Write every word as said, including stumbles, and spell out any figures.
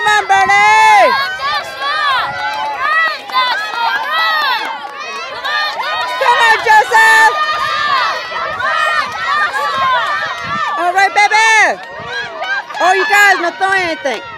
Come on, Birney! Come on, Joseph! All right, baby! Oh, you guys not throwing anything.